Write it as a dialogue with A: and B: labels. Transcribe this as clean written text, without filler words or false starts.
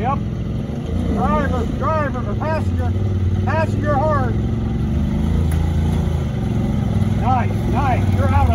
A: Yep.
B: Driver, passenger hard.
A: Nice, nice. You're out